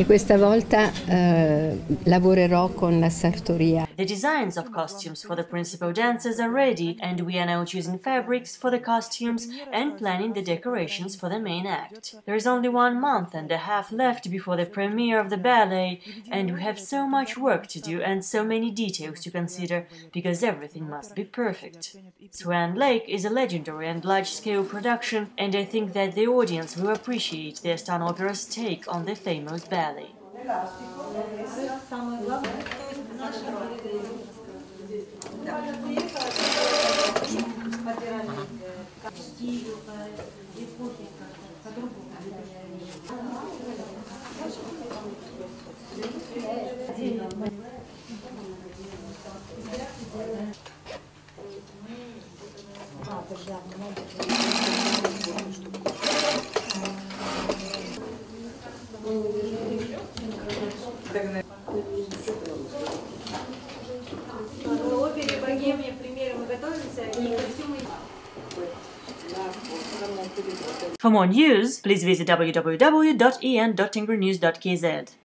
Questa volta lavorerò con la sartoria. The designs of costumes for the principal dancers are ready, and we are now choosing fabrics for the costumes and planning the decorations for the main act. There is only 1 month and a half left before the premiere of the ballet, and we have so much work to do and so many details to consider, because everything must be perfect. Swan Lake is a legendary and large-scale production, and I think that the audience will appreciate the Stan Opera's take on the famous ballet. For more news, please visit www.en.tinkernews.kz.